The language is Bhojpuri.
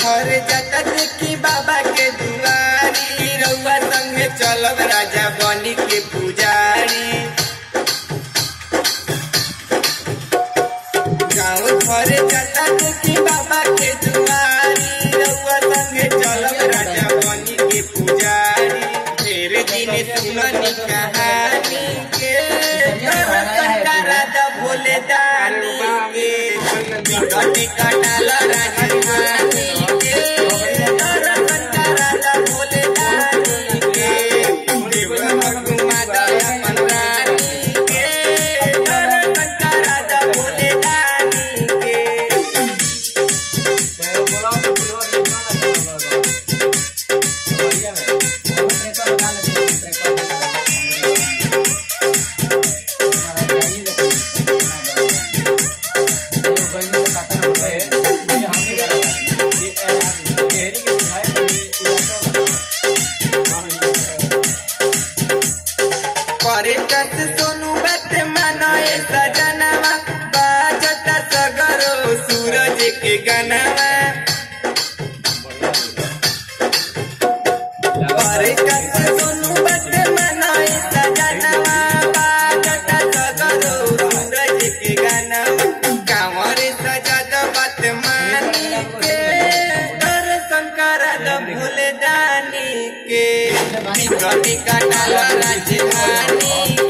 घर जाता देखी बाबा के दुआरी, रउआ संगे चलब राजा बनी के पुजारी। गाँव घर जाता देखी बाबा के दुआरी, रउआ संगे चलब राजा बनी के पुजारी। तेरे दिन सुननी कहानी के राजा भोले दानी के, बिकटी कटाल राजधानी के, राजा भोले दानी के, देवघर घुमा दया रानी के, राजा भोले दानी के। सोनू बात मानए सजनवा, बाजता सगरो सूरज के गनवा। सोनू बात मानए सजनवा, बाजता सगरो सूरज के गनवा। कांवर सजद बात मानी के, दर्शन करद भोले दानी के, बिकटी कटाल राजधानी।